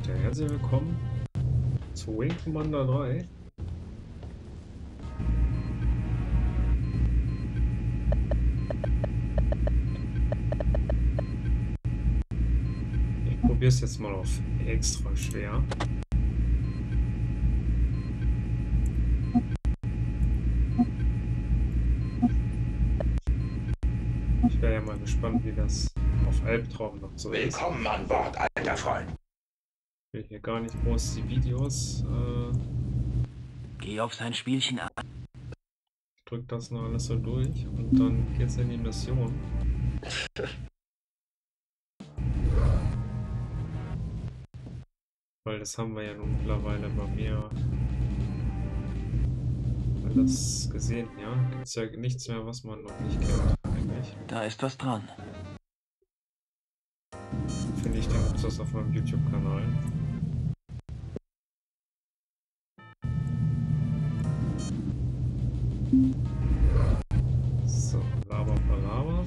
Leute, herzlich willkommen zu Wing Commander 3. Ich probiere es jetzt mal auf extra schwer. Ich wäre ja mal gespannt, wie das auf Albtraum noch so ist. Willkommen an Bord, alter Freund. Ich will hier gar nicht groß die Videos. Geh auf sein Spielchen an. Ich drücke das noch alles so durch und dann geht's in die Mission. Weil das haben wir ja nun mittlerweile bei mir alles gesehen, ja? Gibt's ja nichts mehr, was man noch nicht kennt, eigentlich. Da ist was dran. Finde ich, dann gibt's das auf meinem YouTube-Kanal. So, Lava Palava.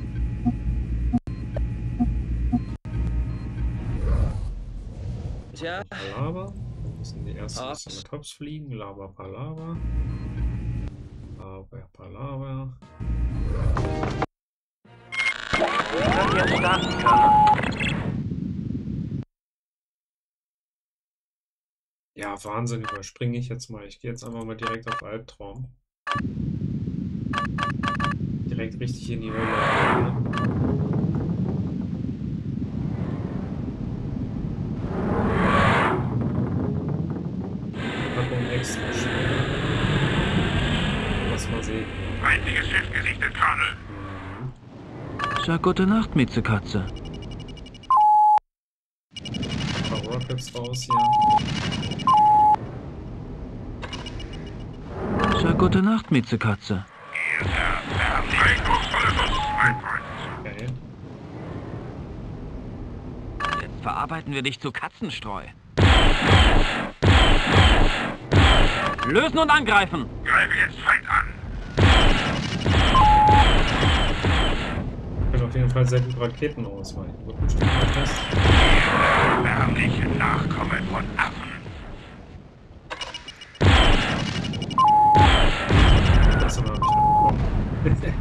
Tja. Palava. Wir müssen die ersten mit Hops fliegen. Lava Palava. Lava Palava. Können jetzt starten können. Ja, Wahnsinn, überspringe ich jetzt mal. Ich gehe jetzt einfach mal direkt auf Albtraum. Direkt richtig in die Hölle. Packung extra schwer. Lass mal sehen. Feindliches Schiff gesichtet, Colonel. Sag gute Nacht, Miezekatze. Ein paar Rockets raus hier. Sag gute Nacht, Miezekatze. Okay. Jetzt verarbeiten wir dich zu Katzenstreu. Lösen und angreifen! Greife jetzt Feind an. Ich kann auf jeden Fall sehr gut Raketen ausweichen. Wird bestimmt mal fest. Erbärmliche Nachkommen von Affen. Das habe ich noch bekommen.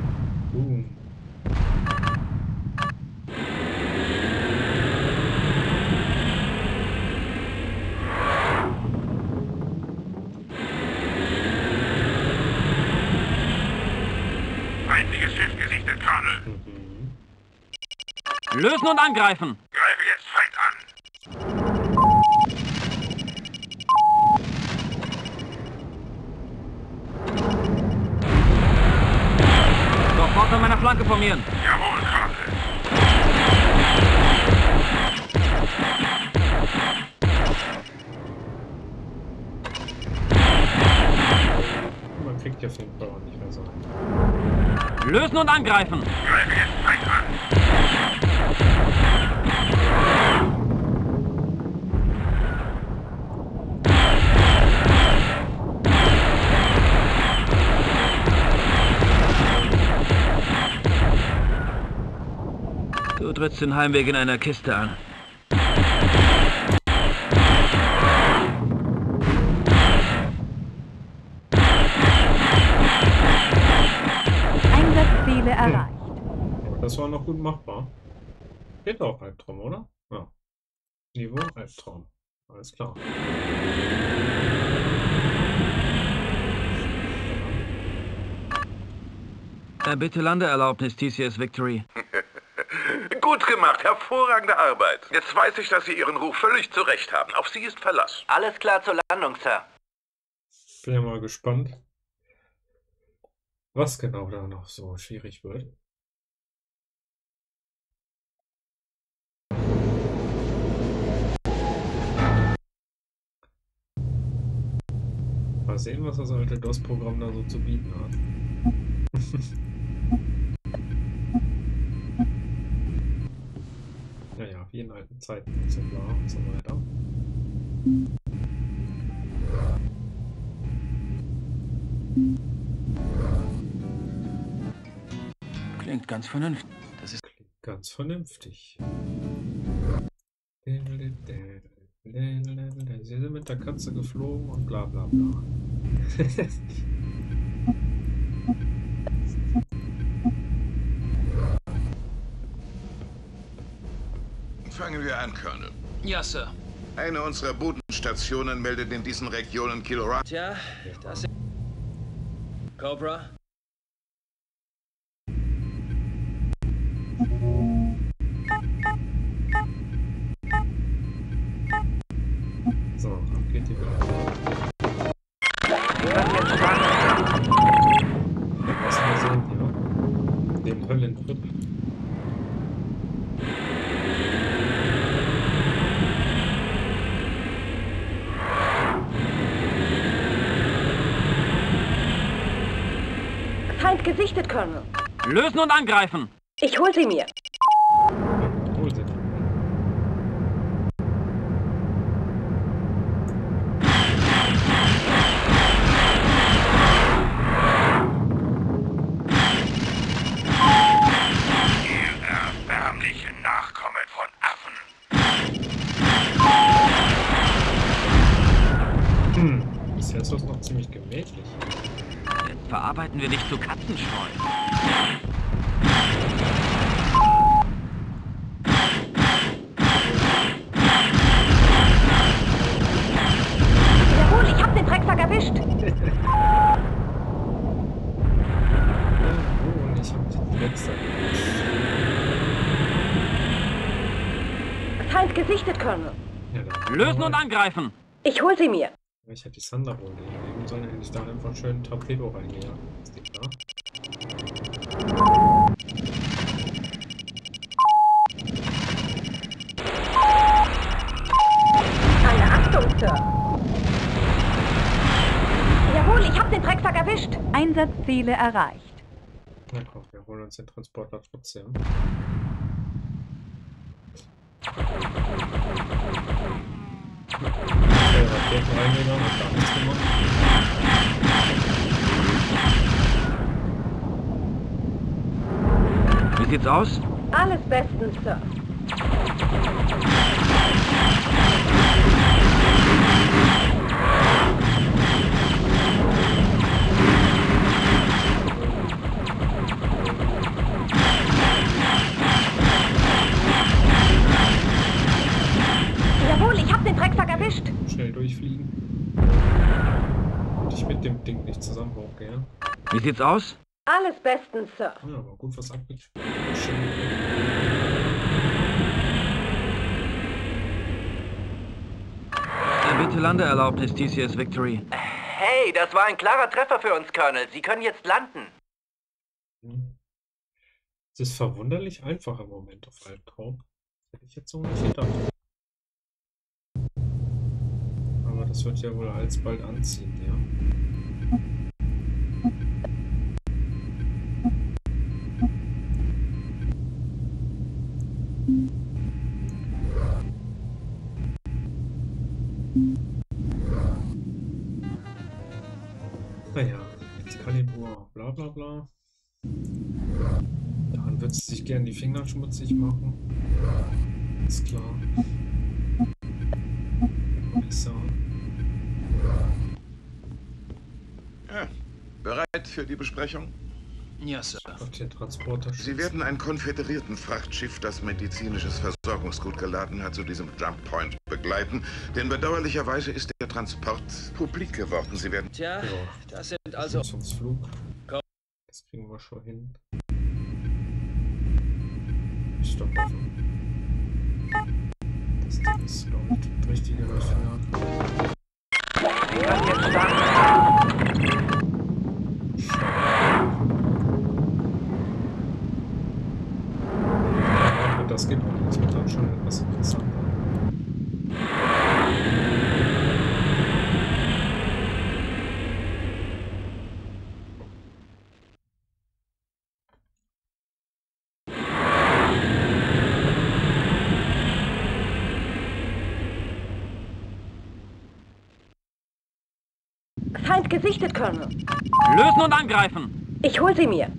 Feindliches Schiff gesichtet, Colonel. Lösen und angreifen! Greife jetzt Feind an. Sofort an meiner Flanke formieren! Jawohl, Colonel. Man kriegt ja auf jeden Fall auch nicht mehr so. Lösen und angreifen! Greife jetzt Feind an. Du trittst den Heimweg in einer Kiste an. Einsatzziele erreicht. Aber das war noch gut machbar. Geht auch Albtraum, oder? Ja. Niveau Albtraum. Alles klar. Bitte Landeerlaubnis, TCS Victory. Gut gemacht, hervorragende Arbeit. Jetzt weiß ich, dass Sie Ihren Ruf völlig zu Recht haben. Auf Sie ist Verlass. Alles klar zur Landung, Sir. Bin ja mal gespannt, was genau da noch so schwierig wird. Mal sehen, was das alte DOS-Programm da so zu bieten hat. Naja, wie in alten Zeiten und so bla und so weiter. Klingt ganz vernünftig. Klingt ganz vernünftig. Sie sind mit der Katze geflogen und bla bla bla. Fangen wir an, Colonel. Ja, Sir. Eine unserer Bodenstationen meldet in diesen Regionen Kilorat. Tja, das ist... Cobra? So, ab geht die Welt. Was wir sehen hier? Den Höllentrip. Feind gesichtet, Colonel. Lösen und angreifen! Ich hol sie mir. Hol sie. Ihr erbärmlichen Nachkommen von Affen. Bisher ist das noch ziemlich gemächlich. Jetzt verarbeiten wir dich zu Katzenstreu. Jawohl, ich hab den Drecksack erwischt. Und ich hab die letzte. Feind gesichtet, Colonel. Ja, dann Lösen und angreifen! Ich hol sie mir. Ich hätte die Thunderbolt legen sollen, hätte ich da einfach einen schönen Torpedo reingejagt. Ist die klar? Eine Achtung, Sir. Jawohl, ich hab den Drecksack erwischt. Einsatzziele erreicht. Na komm, wir holen uns den Transporter trotzdem. Raketen reingegangen, hat gar nichts gemacht. Wie sieht's aus? Alles bestens, Sir. Jawohl, ich hab den Drecksack erwischt. Schnell durchfliegen. Und ich mit dem Ding nicht zusammen hochgehen. Wie sieht's aus? Alles bestens, Sir. Ja, aber gut was abgespielt. Bitte Landeerlaubnis, TCS Victory. Hey, das war ein klarer Treffer für uns, Colonel. Sie können jetzt landen. Es ist verwunderlich einfach im Moment auf Albtraum. Hätte ich jetzt so nicht gedacht. Aber das wird ja wohl alsbald anziehen, ja. Naja, Excalibur, bla bla bla. Daran wird sie sich gern die Finger schmutzig machen. Ist klar. So. Ja, bereit für die Besprechung? Ja, Sir. Auf den Transporter. Sie werden ein konföderierten Frachtschiff, das medizinisches Versorgungsgut geladen hat, zu diesem Jump Point begleiten. Denn bedauerlicherweise ist der Transport publik geworden. Sie werden... Tja, Ja. das sind also... Flug. Komm. Das kriegen wir schon hin. Stoppaffen. Das Ding ist, glaube ich, das Richtige dafür. Ja, das geht noch. Das wird dann schon etwas interessanter. Feind gesichtet, Colonel. Lösen und angreifen! Ich hol sie mir.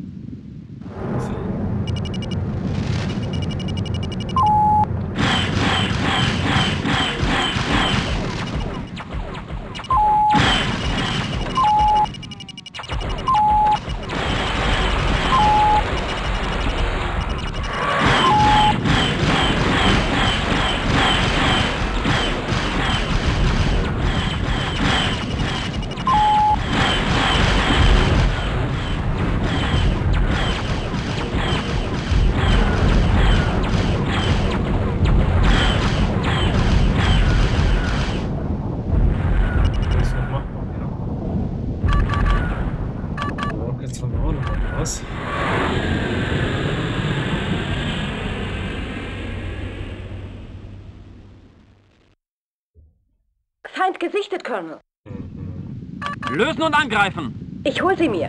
Feind gesichtet, Colonel. Lösen und angreifen! Ich hol sie mir.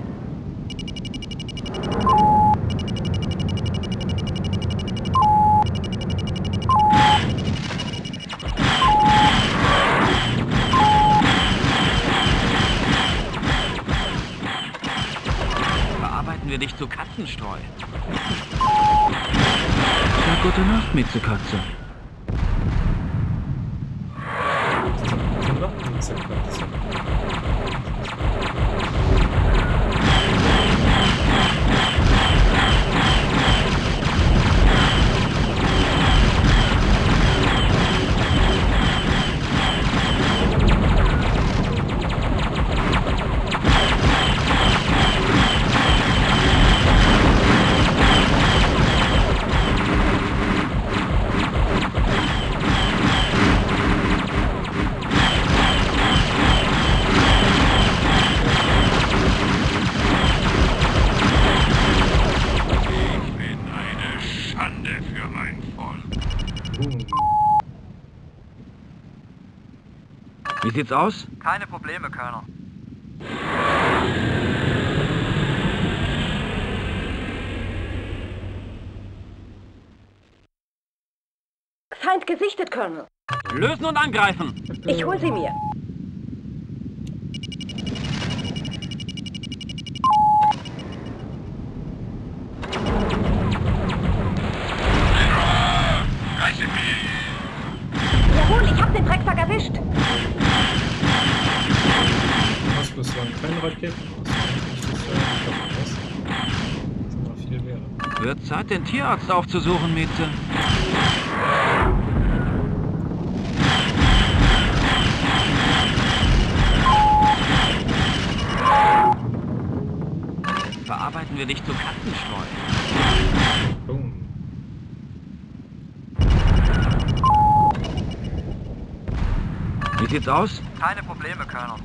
Verarbeiten wir dich zu Katzenstreu. Ja, gute Nacht, Miezekatze. Wie sieht's aus? Keine Probleme, Colonel. Feind gesichtet, Colonel. Lösen und angreifen! Ich hol sie mir. Jawohl, ich hab den Drecksack erwischt. Was bislang keine Raketen? Das ist immer viel wert. Wird Zeit, den Tierarzt aufzusuchen, Mieze. Verarbeiten wir dich zu Katzenstreu. Boom. Wie sieht's aus? Keine Probleme, Colonel.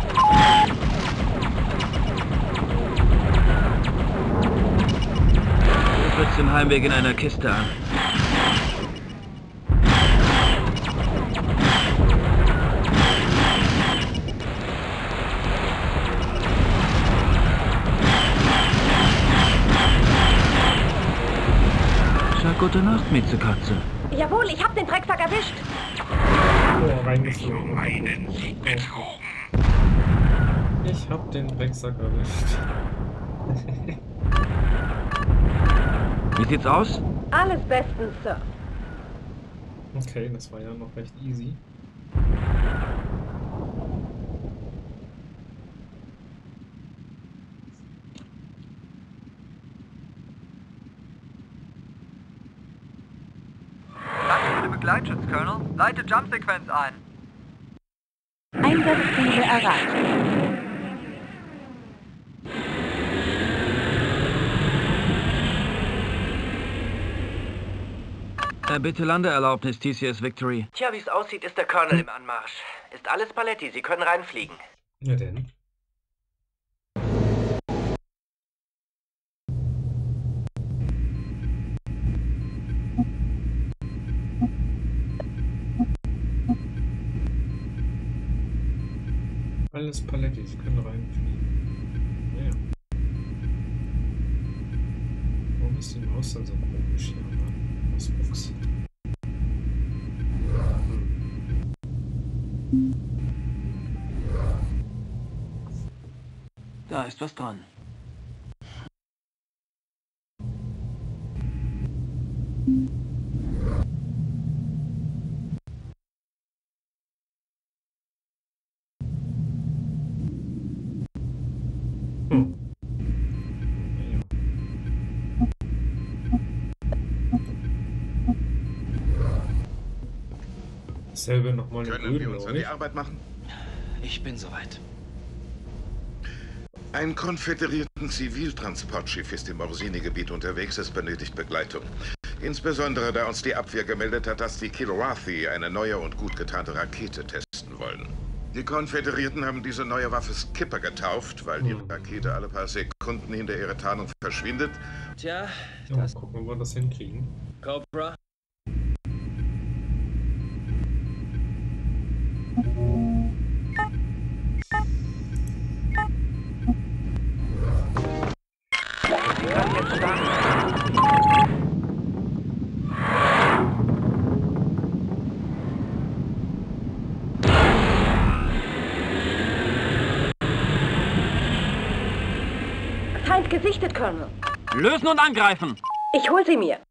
Du trittst den Heimweg in einer Kiste an. Sag gute Nacht, Miezekatze. Jawohl, ich hab den Drecksack erwischt. Oh, reingeflogen. Ich hab den Drecksack erwischt. Wie sieht's aus? Alles bestens, Sir. Okay, das war ja noch recht easy. Danke für den Begleitschutz, Colonel. Leite Jump-Sequenz ein. Einsatzziele erreicht. Bitte Landeerlaubnis, TCS Victory. Tja, wie es aussieht, ist der Colonel im Anmarsch. Ist alles Paletti, Sie können reinfliegen. Ja denn. Alles Paletti, Sie können reinfliegen. Naja. Warum ist die Maus dann so komisch hier? Mausbox. Da ist was dran. Naja. Dasselbe nochmal in Können Grün, wir uns an die glaube Arbeit machen? Ich bin soweit. Ein konföderierten Ziviltransportschiff ist im Orsini-Gebiet unterwegs. Es benötigt Begleitung. Insbesondere, da uns die Abwehr gemeldet hat, dass die Kilrathi eine neue und gut getarnte Rakete testen wollen. Die Konföderierten haben diese neue Waffe Skipper getauft, weil die Rakete alle paar Sekunden hinter ihrer Tarnung verschwindet. Tja, Ja, das... gucken, ob wir das hinkriegen. Cobra? gesichtet, Colonel. Lösen und angreifen! Ich hol sie mir.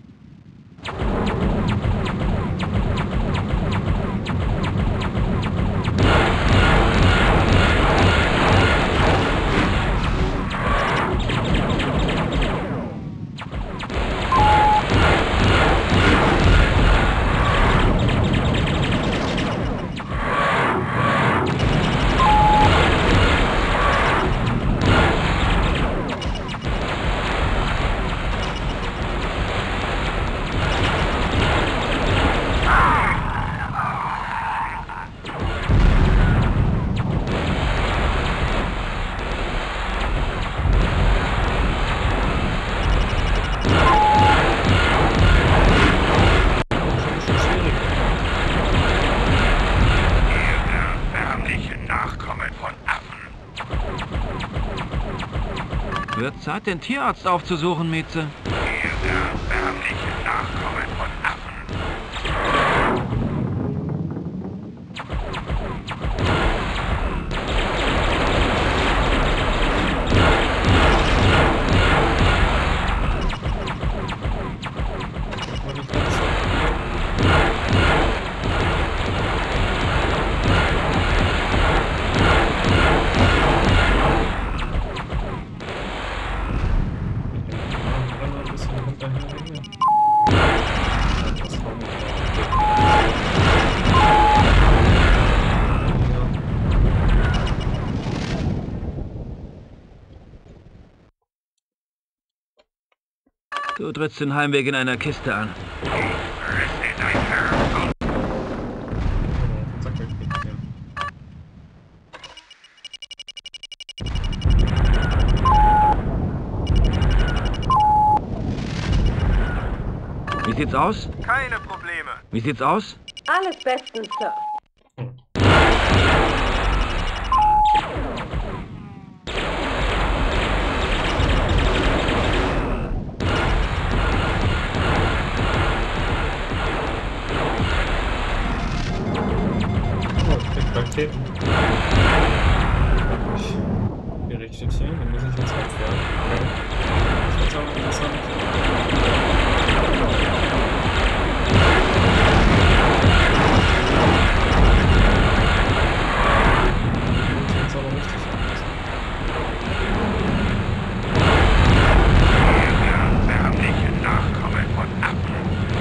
Wird Zeit, den Tierarzt aufzusuchen, Mieze. Du trittst den Heimweg in einer Kiste an. Wie sieht's aus? Keine Probleme. Wie sieht's aus? Alles bestens, Sir. Raketen. Gerichtet hier, dann muss ich jetzt abwehren. Okay. Das wird auch interessant. Das wird aber richtig anders. Erbärmliche Nachkommen von Affen.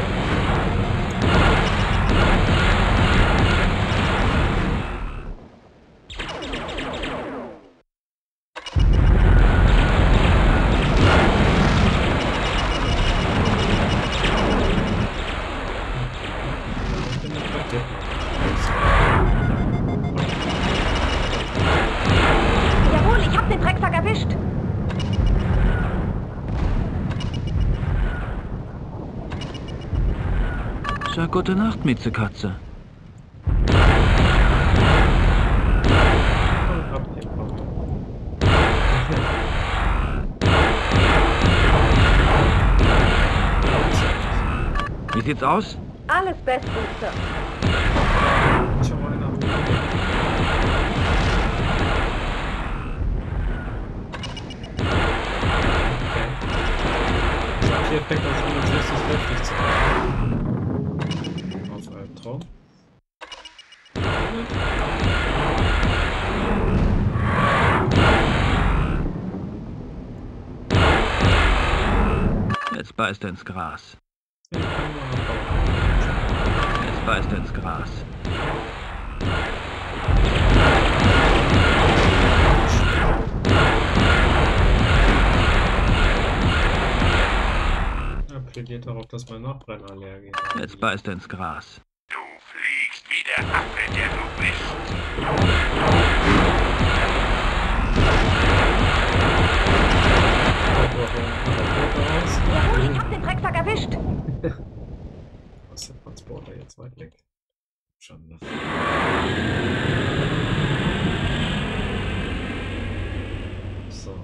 Jawohl, ich hab den Drecksack erwischt. Sag gute Nacht, Miezekatze. Wie sieht's aus? Alles bestens, Sir. Schau mal einer. Okay. Hier fängt das an, jetzt richtig heftig zu werden. Auf Albtraum. Jetzt beißt er ins Gras. Hier kann man noch bauen. Jetzt beißt er ins Gras. Er plädiert darauf, dass mein Nachbrennallergie. Jetzt beißt er ins Gras. Du fliegst wie der Affe, der du bist. Jawohl, ich hab den Drecksack erwischt. Was ist der Transporter jetzt weit weg? Schande. So.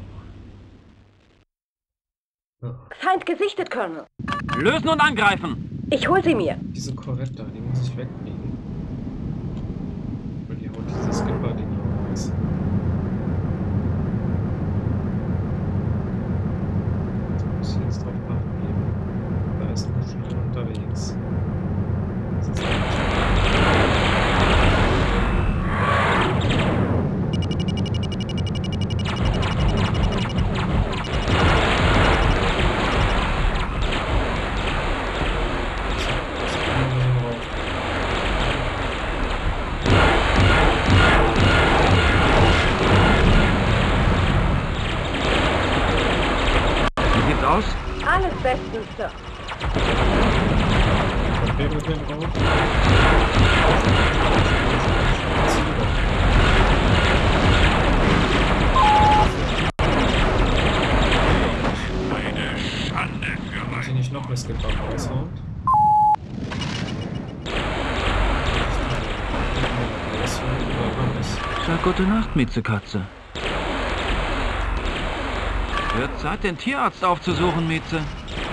Ja, Feind gesichtet, Colonel. Lösen und angreifen! Ich hol sie mir. diese Korvette da, die muss ich wegkriegen. Weil die haut dieses Skipper-Ding raus. Sir. Okay, mit dem drauf. Eine Schande für Kann sie nicht noch eine Skip-Up raushauen? Sag gute Nacht, Miezekatze. Wird Zeit, den Tierarzt aufzusuchen, Mieze.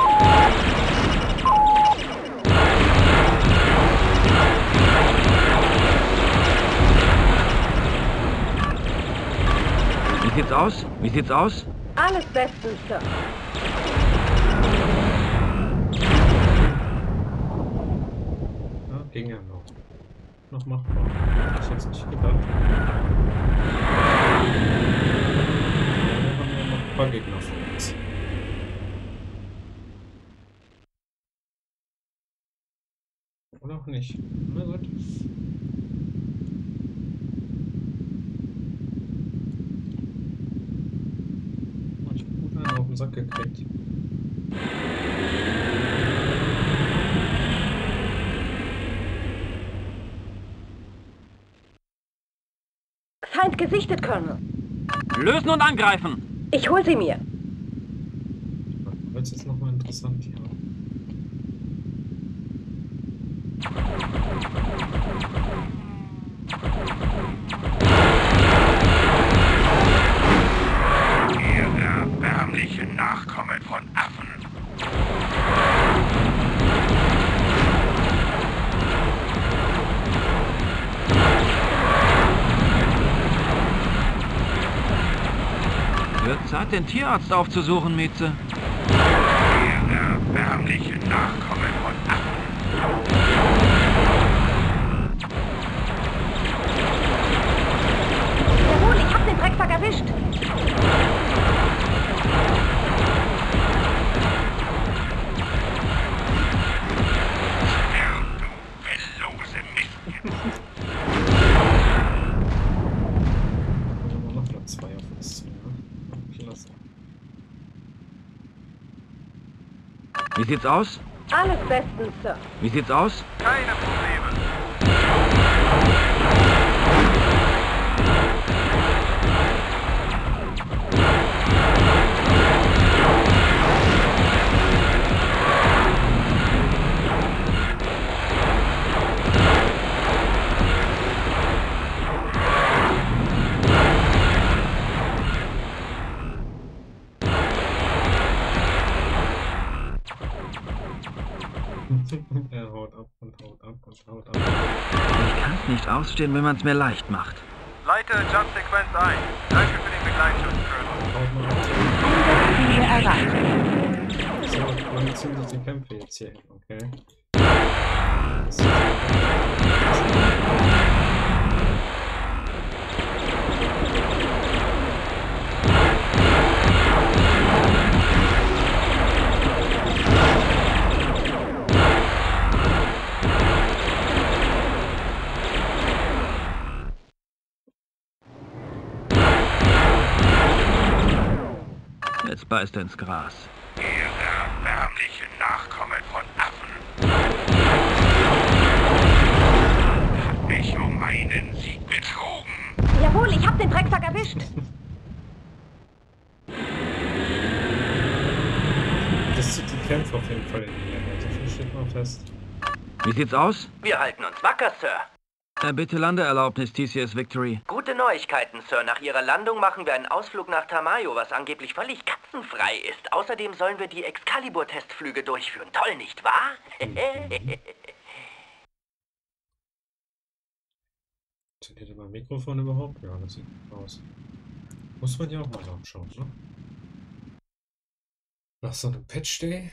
Wie sieht's aus? Wie sieht's aus? Alles bestens, Sir. Ja, ging ja noch. Noch machbar. Hab ich jetzt nicht gedacht. Wir haben ja noch ein paar Gegner vor uns. Oder auch nicht. Na gut. Oh, ich hab gut einen auf den Sack gekriegt. Feind gesichtet, Colonel. Lösen und angreifen! Ich hol sie mir. Wird es jetzt nochmal interessant hier. Ihr erbärmlichen Nachkommen von Affen. Wird Zeit, den Tierarzt aufzusuchen, Mieze. Ihr erbärmlichen Nachkommen von Affen. Jawohl, ich hab den Drecksack erwischt. Du willlose Mist. Aber noch mal zwei auf uns zu, ne? Klasse. Wie sieht's aus? Alles bestens, Sir. Wie sieht's aus? Keine Probleme. Er haut ab und haut ab und haut ab. Ich kann's nicht ausstehen, wenn man's mir leicht macht. Leite Jump-Sequenz ein. Danke für den Begleitschutz, Colonel. Haut mal ab. Einsatzziele erreicht. So, lange ziehen sich die Kämpfe jetzt hier hin, okay? Jetzt beißt er ins Gras. Ihr erbärmlichen Nachkommen von Affen. Mich um einen Sieg betrogen. Jawohl, ich hab den Drecksack erwischt. Das zieht die Kämpfe auf jeden Fall in die Länge. So viel steht mal fest. Wie sieht's aus? Wir halten uns wacker, Sir. Bitte Landeerlaubnis, TCS Victory. Gute Neuigkeiten, Sir. Nach Ihrer Landung machen wir einen Ausflug nach Tamayo, was angeblich völlig katzenfrei ist. Außerdem sollen wir die Excalibur-Testflüge durchführen. Toll, nicht wahr? Funktioniert mein Mikrofon überhaupt? Ja, das sieht gut aus. Muss man ja auch mal nachschauen, ne? Nach so einem Patch-Day.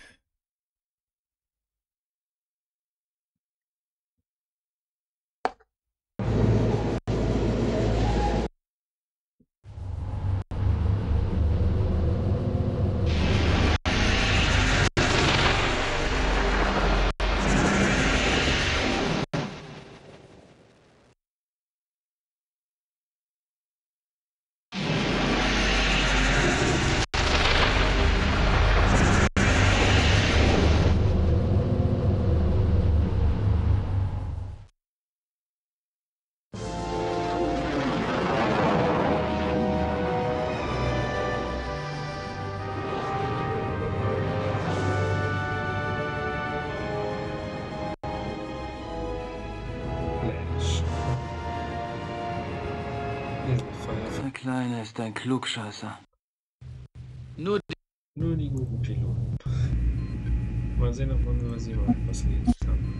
Kleine ist ein Klugscheißer. Nur Nur die guten Piloten. Mal sehen, ob man über sie mal was lesen kann.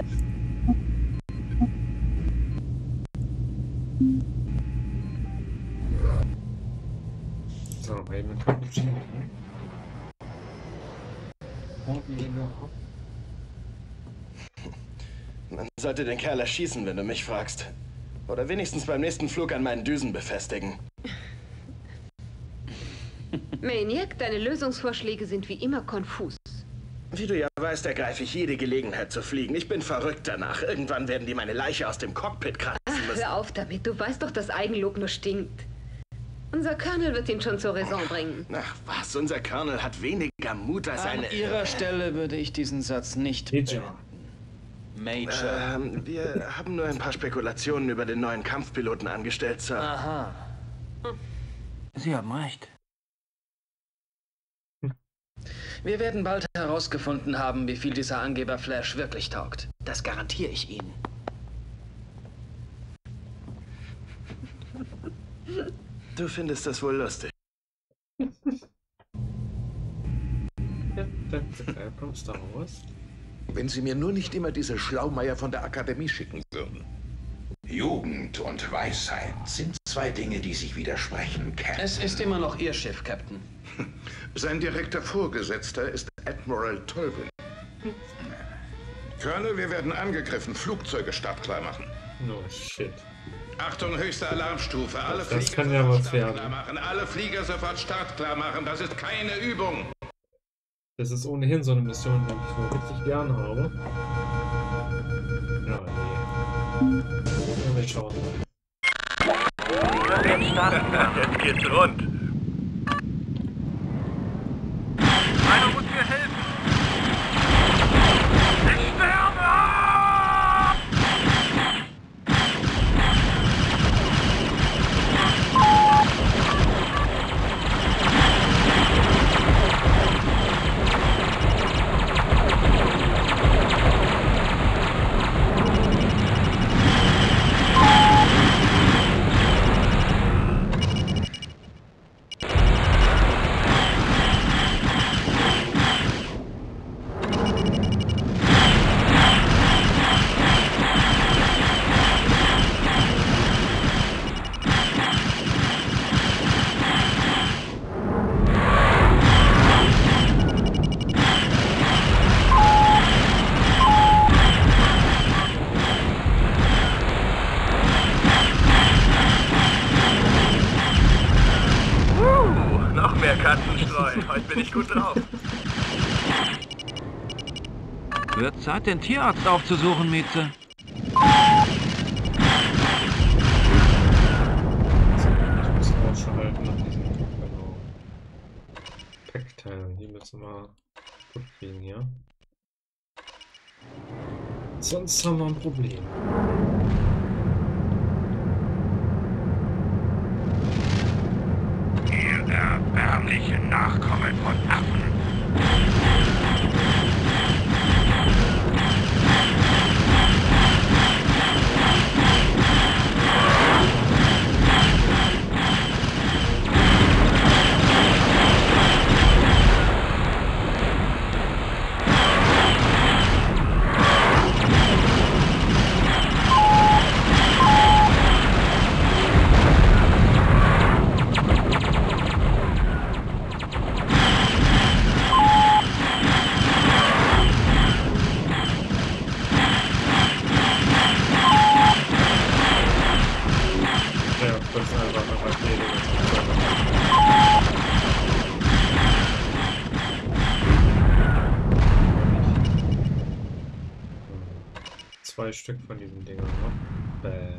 So, mal eben mit Cappuccino. Man sollte den Kerl erschießen, wenn du mich fragst. Oder wenigstens beim nächsten Flug an meinen Düsen befestigen. Maniac, deine Lösungsvorschläge sind wie immer konfus. Wie du ja weißt, ergreife ich jede Gelegenheit zu fliegen. Ich bin verrückt danach. Irgendwann werden die meine Leiche aus dem Cockpit kratzen müssen. Hör auf damit, du weißt doch, dass Eigenlob nur stinkt. Unser Colonel wird ihn schon zur Raison bringen. Ach was, unser Colonel hat weniger Mut als an eine... Ihrer Stelle würde ich diesen Satz nicht Major. beenden. Major. Wir haben nur ein paar Spekulationen über den neuen Kampfpiloten angestellt, Sir. Aha. Sie haben recht. Wir werden bald herausgefunden haben, wie viel dieser Angeber Flash wirklich taugt. Das garantiere ich Ihnen. Du findest das wohl lustig. Star Wars. Wenn Sie mir nur nicht immer diese Schlaumeier von der Akademie schicken würden. Jugend und Weisheit sind zwei Dinge, die sich widersprechen, Captain. Es ist immer noch Ihr Schiff, Captain. Sein direkter Vorgesetzter ist Admiral Tolvin. Colonel, wir werden angegriffen. Flugzeuge startklar machen. No shit. Achtung, höchste Alarmstufe. Alle Das Flieger kann ja was sofort werden. startklar machen. Alle Flieger sofort startklar machen. Das ist keine Übung. Das ist ohnehin so eine Mission, die ich so richtig gern habe. Ja, nee. Ja, wir schauen mal. Sie können jetzt starten. Jetzt geht's rund. Einer muss mir helfen. Ich sterbe! Noch mehr Katzenstreu. Heute bin ich gut drauf. Wird Zeit, den Tierarzt aufzusuchen, Mieze. Ich muss Ausschau halten nach diesen Packteilen. Die müssen wir gut kriegen hier. Sonst haben wir ein Problem. Ihr erbärmliche Nachkommen von Affen. Zwei Stück von diesen Dingern noch. Bäh.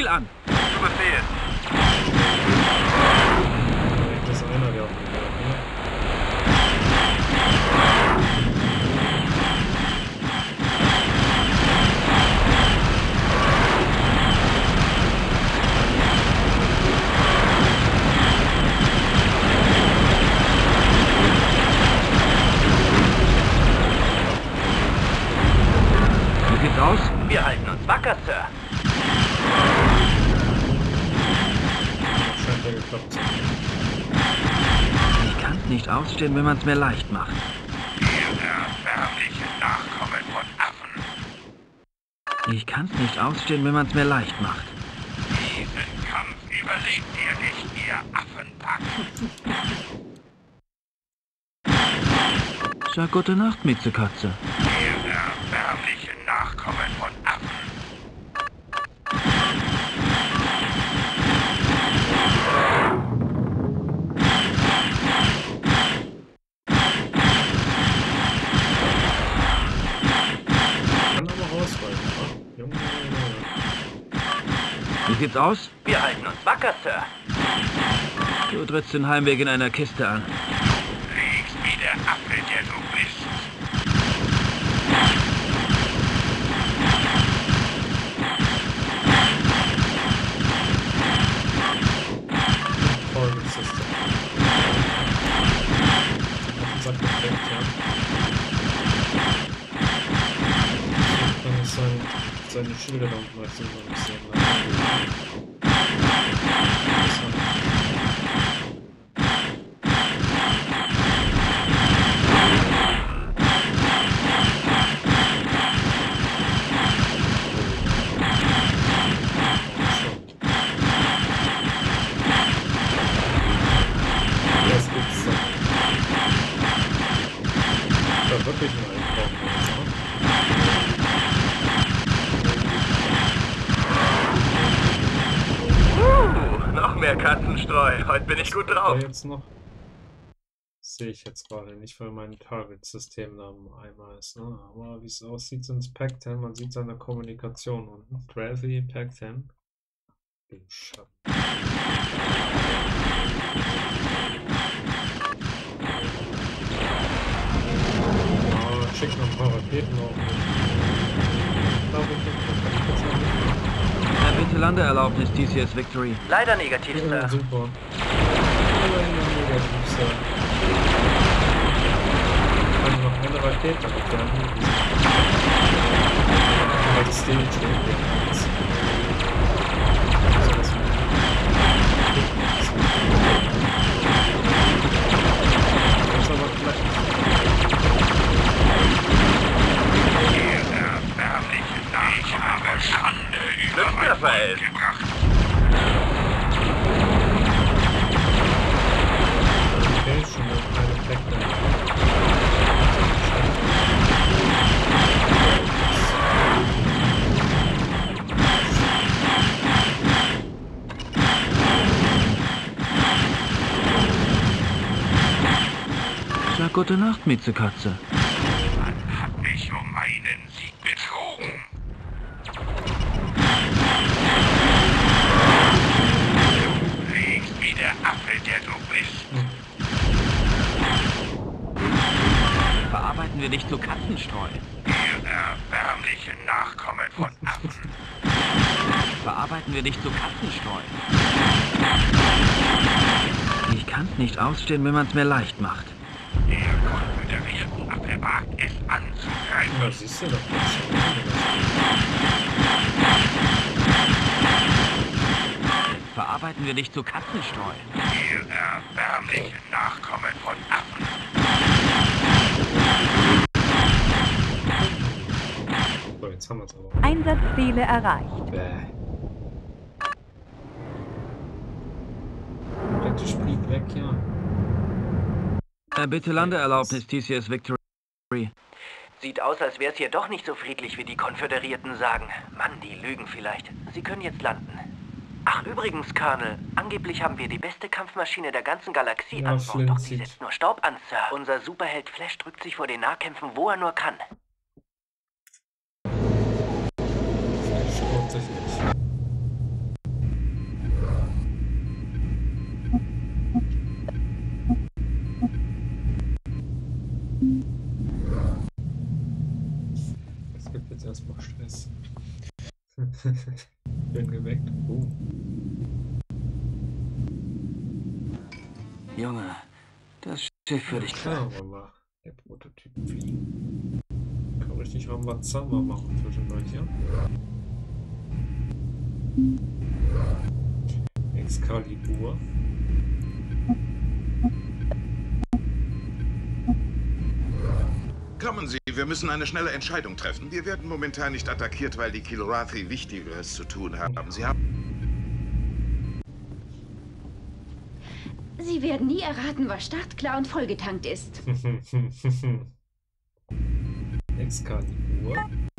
Befehl an. Zu Befehl. Das ist einer, der auf dem Berg, ne? Wie sieht's aus? Wir halten uns wacker, Sir. Das scheint ja geklappt zu haben. Ich kann's nicht ausstehen, wenn man's mir leicht macht. Ihr erbärmliche Nachkommen von Affen. Ich kann's nicht ausstehen, wenn man's mir leicht macht. Diesen Kampf überlebt ihr nicht, ihr Affenpack. Sag gute Nacht, Miezekatze. Ihr erbärmliche Nachkommen von Affen. Kann aber ausweichen, wa? Junge. Wie sieht's aus? Wir halten uns wacker, Sir. Du trittst den Heimweg in einer Kiste an. Fliegst wie der Affe, der du bist. Target System. Sagt perfekt, ja. Kann es sein, seine Schilder da unten als sind, wenn ich sehen wirklich ein Einkauf. Noch mehr Katzenstreu. Heute bin ich gut drauf. Jetzt noch? Sehe ich jetzt gerade nicht, weil mein Target-System da im Eimer ist. Ne? Aber wie es aussieht, sind es Pac-10. Man sieht seine Kommunikation unten. Bradley, Pac-10. Schick noch ein paar Raketen auf. Bitte Landeerlaubnis, TCS Victory. Leider negativ, Ja, Sir. super. Negativ, Sir. Also noch eine Rakete auf der Hand. Aber das Ding steht jetzt. Das ist aber gleich. Ich habe Schande über mein Volk gebracht. Okay, schon mal keine Pac-10. Sag gute Nacht, Miezekatze. Man hat mich um meinen Sieg betrogen. Du fliegst wie der Affe, der du bist. Verarbeiten wir dich zu Katzenstreu. Ihr erbärmliche Nachkommen von Affen. Verarbeiten wir dich zu Katzenstreu. Ich kann's nicht ausstehen, wenn man's mir leicht macht. Der konföderierten Affe wagt es anzugreifen. Na, siehst du doch nicht. Verarbeiten wir dich zu Katzenstreu. Ihr erbärmliche Nachkommen von Affen. So, jetzt haben wir es aber. Einsatzziele erreicht. Bäh. Komplette Spiel weg, ja. Bitte Landeerlaubnis, TCS Victory. Sieht aus, als wäre es hier doch nicht so friedlich, wie die Konföderierten sagen. Mann, die lügen vielleicht. Sie können jetzt landen. Ach, übrigens, Colonel, angeblich haben wir die beste Kampfmaschine der ganzen Galaxie Ja, an Bord. Flint Doch die sieht- setzt nur Staub an, Sir. Unser Superheld Flash drückt sich vor den Nahkämpfen, wo er nur kann. Schraubt sich nicht. Bin geweckt. Junge, das Schiff würde ich klar, aber der Prototyp fliegen. Kann richtig Rambazamba machen zwischendurch, ja? Excalibur. Kommen Sie, wir müssen eine schnelle Entscheidung treffen. Wir werden momentan nicht attackiert, weil die Kilrathi Wichtigeres zu tun haben. Sie werden nie erraten, was startklar und vollgetankt ist. Excalibur.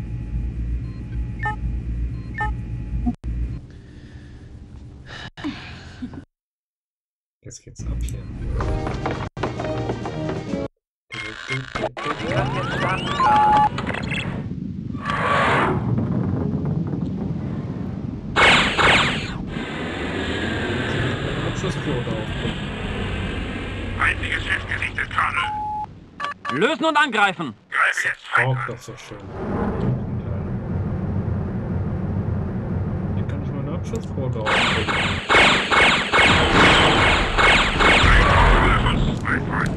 Jetzt geht's ab hier. Wir können jetzt starten, Colonel. Abschlussquote aufgucken. Einziges Schiff gesichtet, Colonel. Lösen und angreifen! Greife jetzt Braucht doch so schön. Hier kann ich meine Abschlussquote aufgucken. Mein Freund.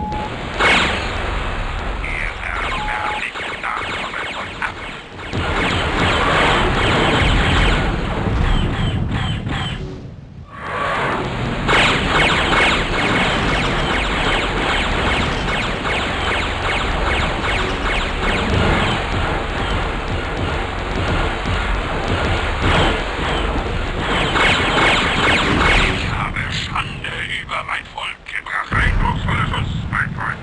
Ihr erbärmliche Nachkommen von Affen. Ich habe Schande über mein Volk gebracht. Eindrucksvoller Schuss, mein Freund.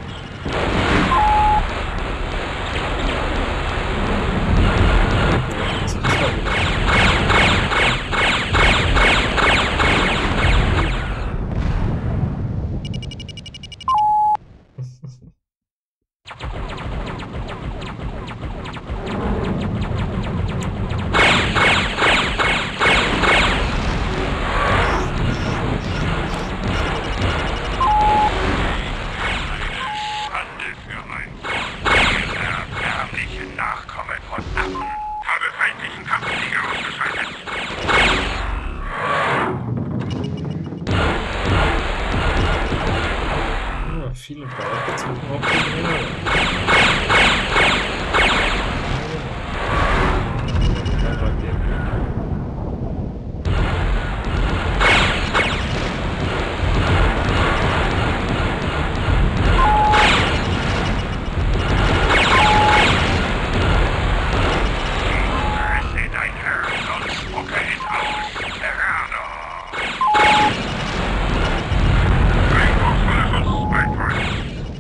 Schande für mein Volk. Ihr erbärmlichen Nachkommen von Affen. Habe feindlichen Kampfflieger ausgeschaltet. Ja, viele Baubezogen auf den Erde. Rette dein Herz und spucke es aus, Terraner. Eindrucksvoller Schuss, mein Freund.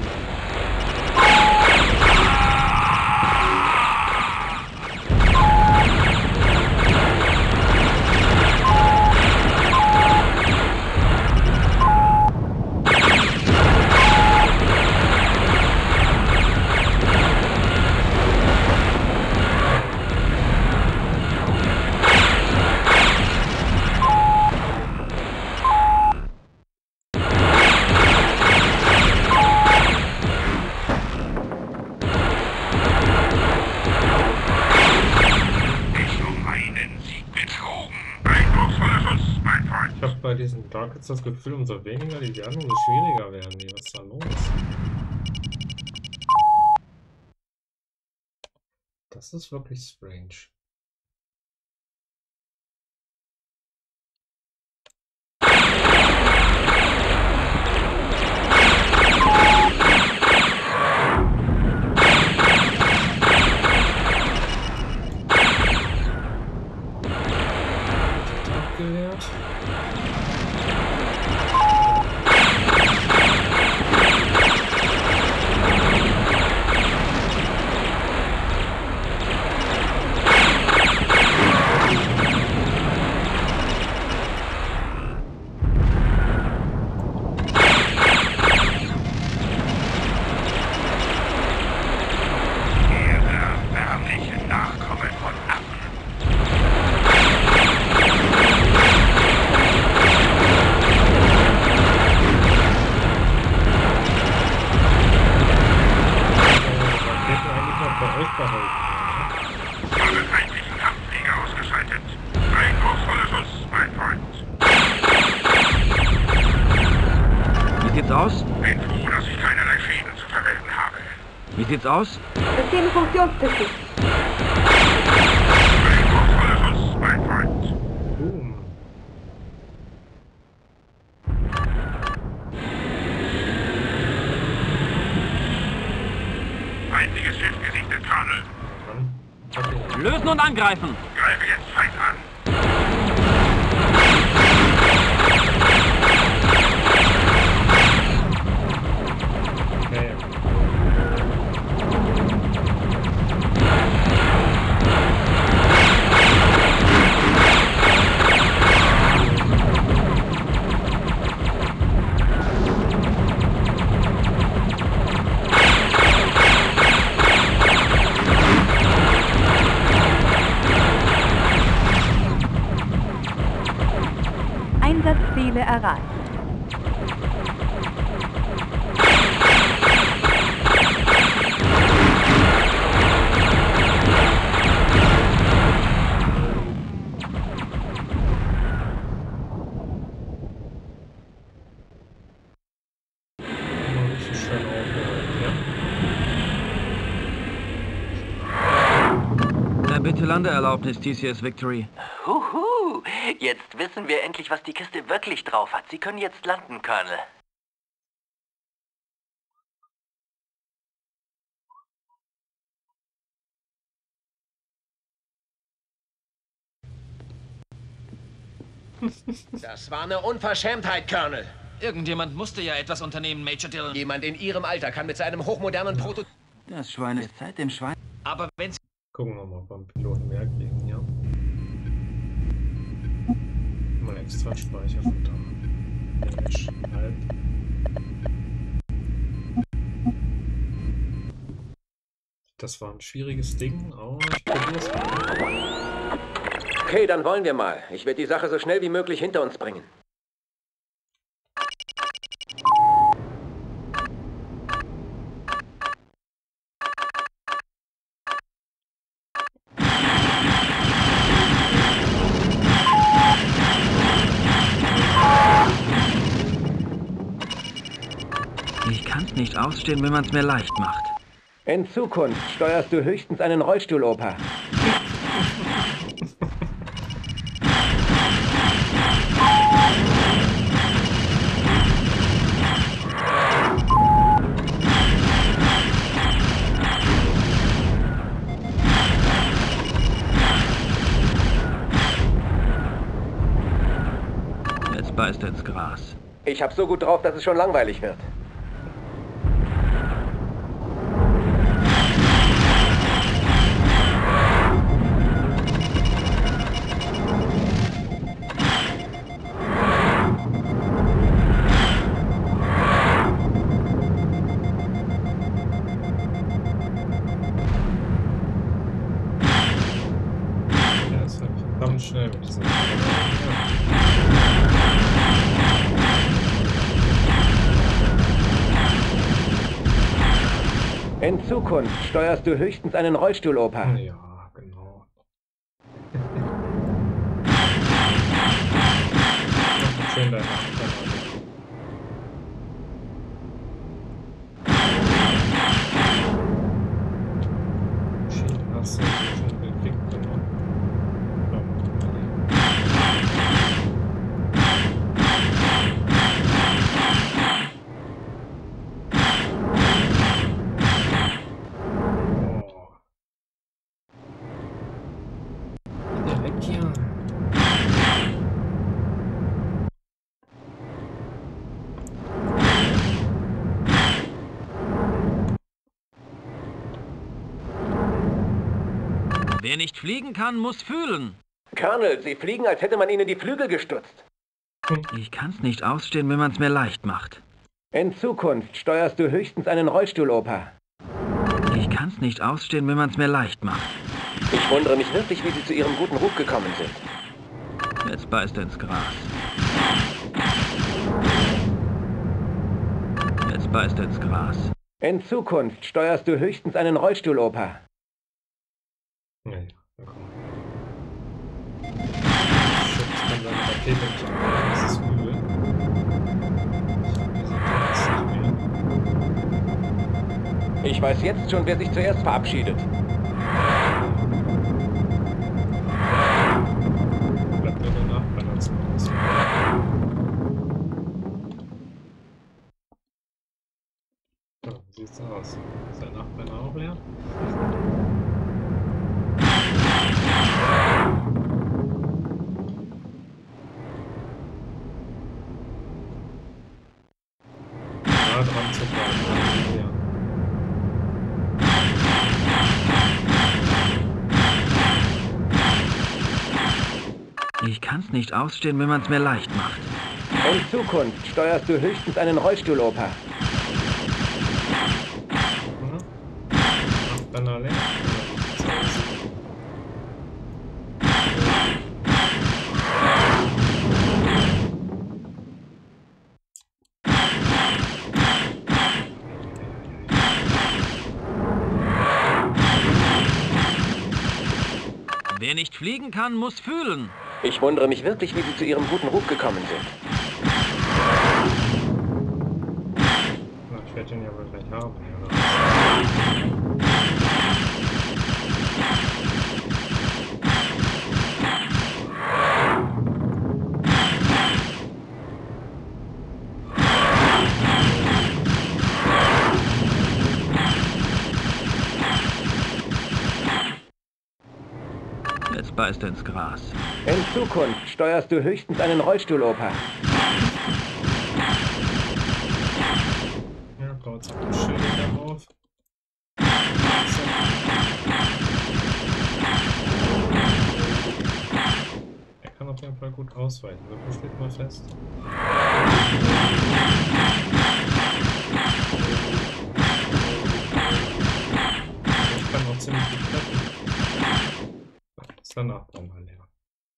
Dich um einen Sieg betrogen. Eindrucksvoller Schuss, mein Freund. Ich habe bei diesen Darkets das Gefühl, umso weniger die werden, umso schwieriger werden die. Was ist da los? Das ist wirklich strange. Abgewehrt. sieht's aus? Bin froh, dass ich keinerlei Schäden zu vermelden habe. Wie sieht's aus? System funktionstüchtig. Eindrucksvoller Schuss, mein Freund. Boom. Feindliches Schiff gesichtet, Colonel. Okay. Lösen und angreifen! Greife jetzt Feind an. Okay. Einsatzziele erreicht. Mal richtig schön aufgeholt, ja. Bitte Landeerlaubnis, TCS Victory. Huhu, jetzt wissen wir endlich, was die Kiste wirklich drauf hat. Sie können jetzt landen, Colonel. Das war eine Unverschämtheit, Colonel. Irgendjemand musste ja etwas unternehmen, Major Dillon. Jemand in Ihrem Alter kann mit seinem hochmodernen Prototyp... Das Schwein ist seit dem Schwein. Aber wenn Sie... Gucken wir mal beim Piloten mehr kriegen, ja. Mal extra Speicher von da. Mensch, halt. Das war ein schwieriges Ding, aber ich probier's mal. Okay, dann wollen wir mal. Ich werde die Sache so schnell wie möglich hinter uns bringen. Ich kann's nicht ausstehen, wenn man's mir leicht macht. In Zukunft steuerst du höchstens einen Rollstuhl-Opa. Jetzt beißt er ins Gras. Ich hab so gut drauf, dass es schon langweilig wird. Ja, ist halt verdammt schnell mit diesem. In Zukunft steuerst du höchstens einen Rollstuhl-Opa. Ja, genau. Schön deine Hand. Schienen hast du schon gekriegt, genau. Weg hier. Wer nicht fliegen kann, muss fühlen. Colonel, Sie fliegen, als hätte man Ihnen die Flügel gestutzt. Ich kann's nicht ausstehen, wenn man's mir leicht macht. In Zukunft steuerst du höchstens einen Rollstuhl-Opa. Ich kann's nicht ausstehen, wenn man's mir leicht macht. Ich wundere mich wirklich, wie Sie zu Ihrem guten Ruf gekommen sind. Jetzt beißt er ins Gras. Jetzt beißt er ins Gras. In Zukunft steuerst du höchstens einen Rollstuhl-Opa. Nee, dann komm. Schützt man seine Rakete und so. Das ist übel. Ich hab diese Platz. Ich weiß jetzt schon, wer sich zuerst verabschiedet. Bleibt nur der Nachbrenner zum Schluss. So, wie sieht's aus? Ist der Nachbrenner auch leer? Ja, dran zu bleiben. Ja. Ich kann's nicht ausstehen, wenn man's mir leicht macht. In Zukunft steuerst du höchstens einen Rollstuhl-Oper. Nachbrenner leer. Wer nicht fliegen kann, muss fühlen. Ich wundere mich wirklich, wie sie zu ihrem guten Ruf gekommen sind. Na, ich werde ihn ja wohl gleich haben. Oder? Jetzt beißt er ins Gras. In Zukunft steuerst du höchstens einen Rollstuhl-Oper. Ja, baut sich die Schilder auf. Er kann auf jeden Fall gut ausweichen. So steht mal fest. Ich kann auch ziemlich gut treffen. Ist danach dann mal leer.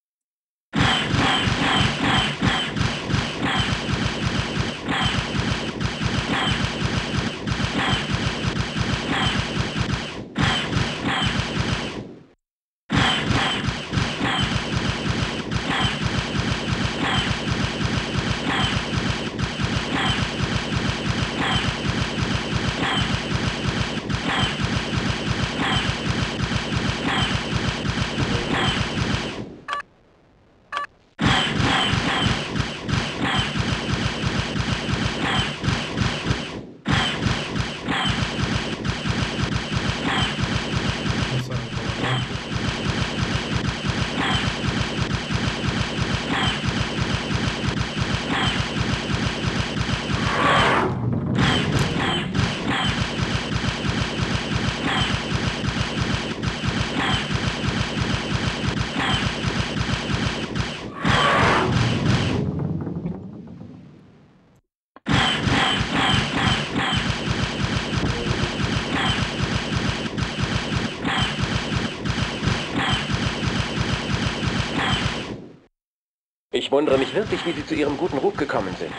Ich wundere mich wirklich, wie sie zu ihrem guten Ruf gekommen sind.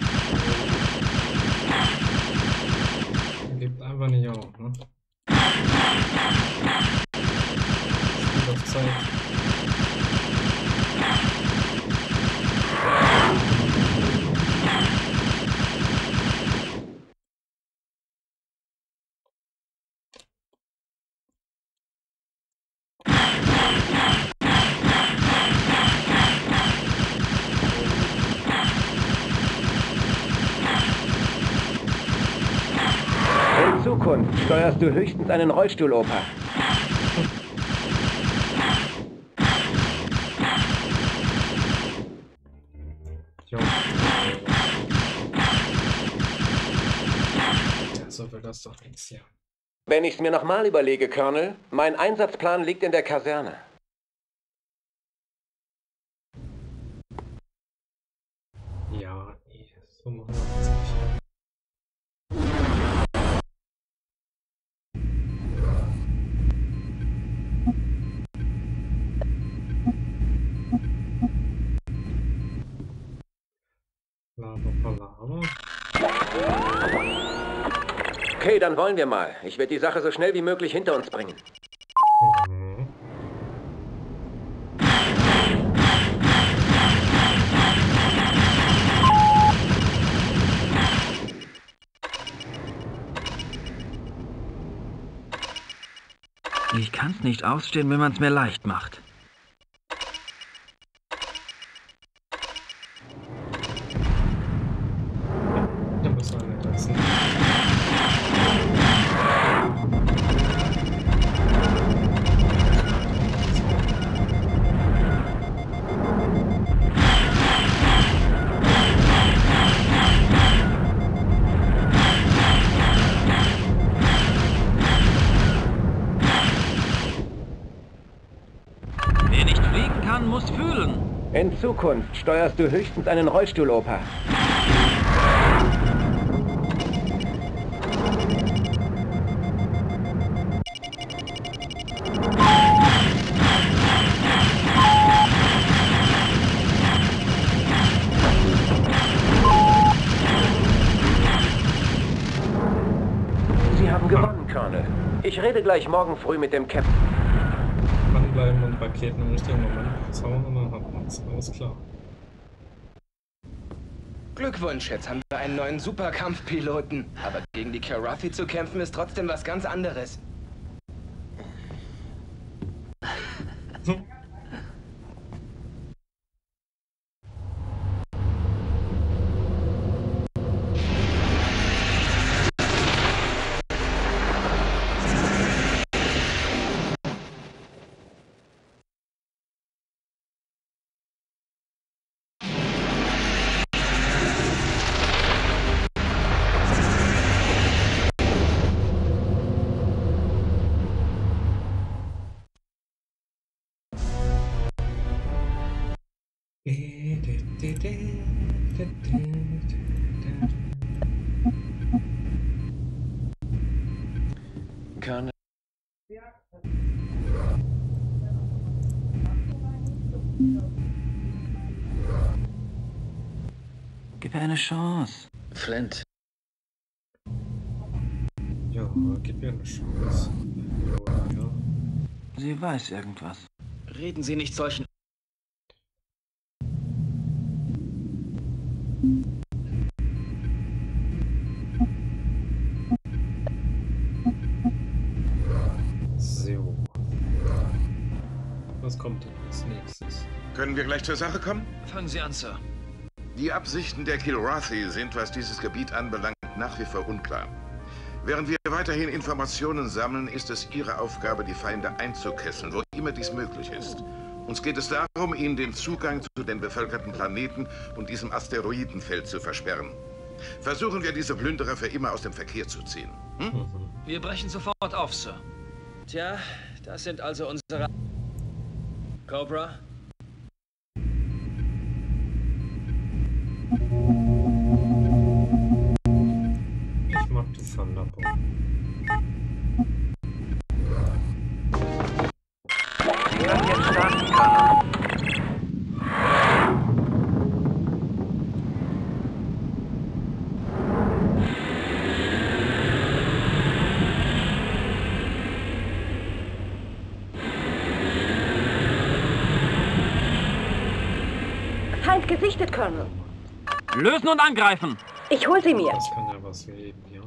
Gibt einfach nicht auf, ne? Spiel auf Zeit. In Zukunft steuerst du höchstens einen Rollstuhl-Oper. Jo. Ja, so will das doch nichts hier. Wenn ich's mir nochmal überlege, Colonel, mein Einsatzplan liegt in der Kaserne. Ja, nee, so machen wir das nicht. Lava. Okay, dann wollen wir mal. Ich werde die Sache so schnell wie möglich hinter uns bringen. Mhm. Ich kann's nicht ausstehen, wenn man's mir leicht macht. Da müssen wir nicht lassen. Wer nicht fliegen kann, muss fühlen. In Zukunft steuerst du höchstens einen Rollstuhl-Opa. Sie haben gewonnen, Colonel. Ich rede gleich morgen früh mit dem Captain. Dranbleiben und Raketen im richtigen Moment zauen und dann hat man's. Alles klar. Glückwunsch, jetzt haben wir einen neuen Superkampfpiloten. Aber gegen die Kilrathi zu kämpfen ist trotzdem was ganz anderes. Colonel. Gib ihr eine Chance. Flint. Ja, gib mir eine Chance. Ja. Sie weiß irgendwas. Reden Sie nicht solchen... So. Was kommt denn als nächstes? Können wir gleich zur Sache kommen? Fangen Sie an, Sir. Die Absichten der Kilrathi sind, was dieses Gebiet anbelangt, nach wie vor unklar. Während wir weiterhin Informationen sammeln, ist es Ihre Aufgabe, die Feinde einzukesseln, wo immer dies möglich ist. Uns geht es darum, ihnen den Zugang zu den bevölkerten Planeten und diesem Asteroidenfeld zu versperren. Versuchen wir, diese Plünderer für immer aus dem Verkehr zu ziehen. Hm? Wir brechen sofort auf, Sir. Tja, das sind also unsere... Cobra? Ich mag die Thunderbolt. Sie können jetzt starten, Colonel. Feind gesichtet, Colonel. Lösen und angreifen! Ich hol sie mir. Das kann ja was geben, ja.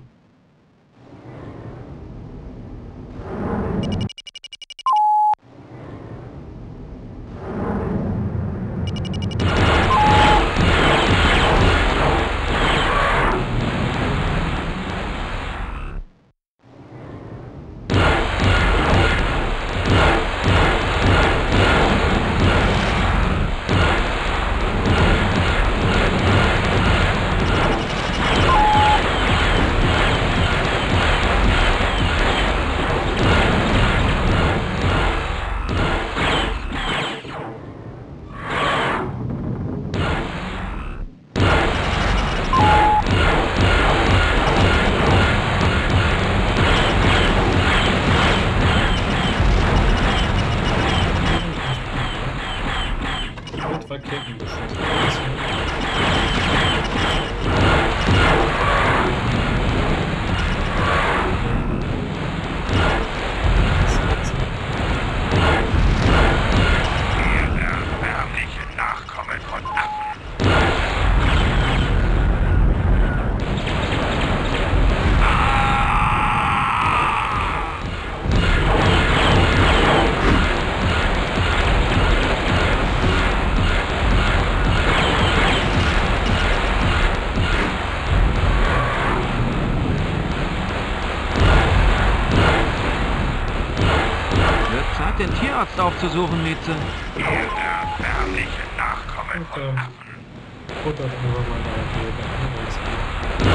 Zeit, den Tierarzt aufzusuchen, Mieze. Ihr erbärmliche Nachkommen von Affen. Futtert einfach mal da.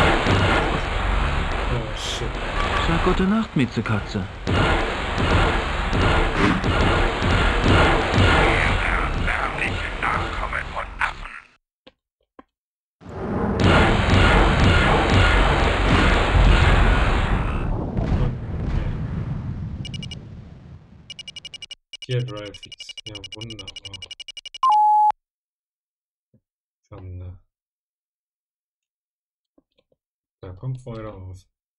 Oh shit. Sag gute Nacht, Miezekatze. Erbärmliche Nachkommen von Affen. Hier Drive-Feeds. Ja, wunderbar. Dann, da kommt Feuer auf.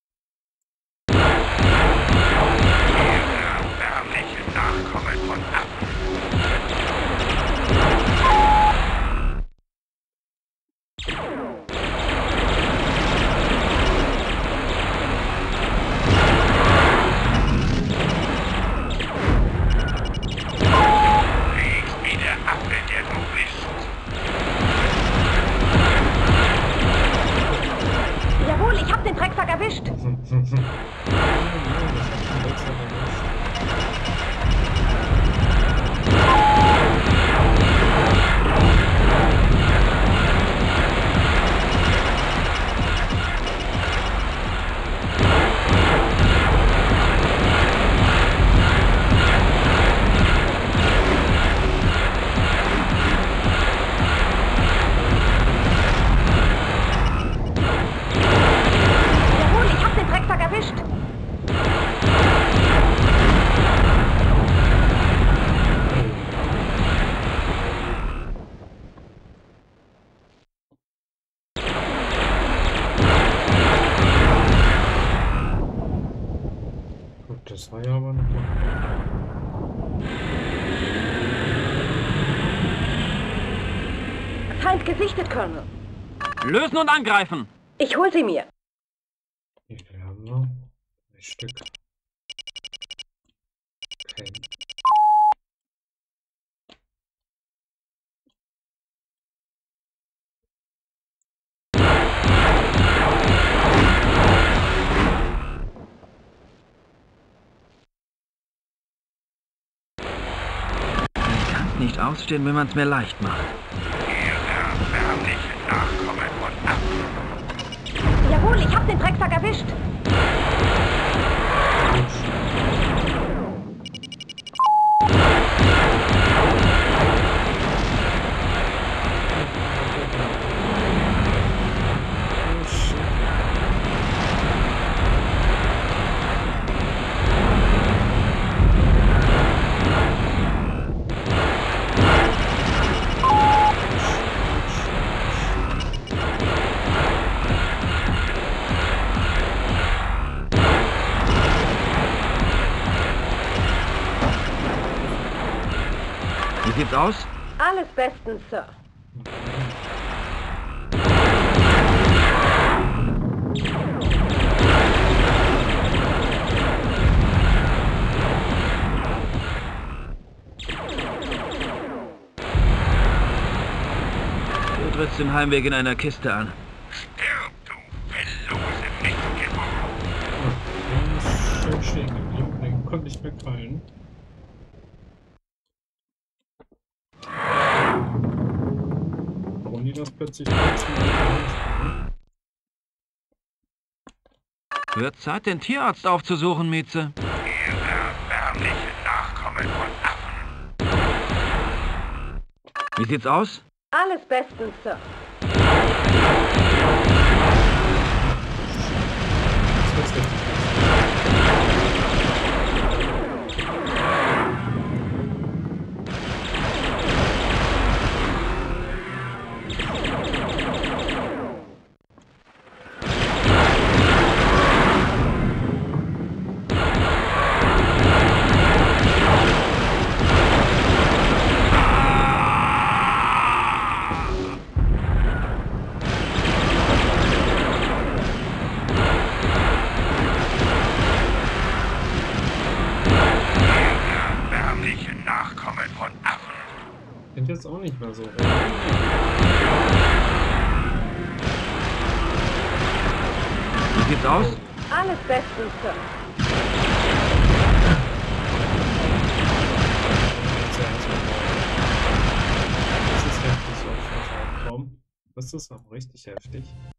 Erbärmliche Nachkommen von Affen. Wie der Affe, der du bist. Jawohl, ich hab den Drecksack erwischt. Jawohl, ich hab den Drecksack erwischt. Gut, das war ja aber noch mal. Feind gesichtet, Colonel. Lösen und angreifen! Ich hol sie mir. Wir haben noch 3 Stück. Okay. Ich kann's nicht ausstehen, wenn man's mir leicht macht. Ihr erbärmliche Nachkommen von Affen. Jawohl, ich hab den Drecksack erwischt. Wie sieht's aus? Alles bestens, Sir. Du trittst den Heimweg in einer Kiste an. Stirb, du fellose Mistgeburt. Schön stehen geblieben, den konnte ich wegfallen. Warum die das plötzlich Wird Zeit, den Tierarzt aufzusuchen, Mieze. Ihr erbärmliche Nachkommen von Affen. Wie sieht's aus? Alles bestens, Sir. Erbärmliche Nachkommen von Affen. Sind jetzt auch nicht mehr so. Wie sieht's aus? Alles bestens, Sir. Das ist auch richtig heftig.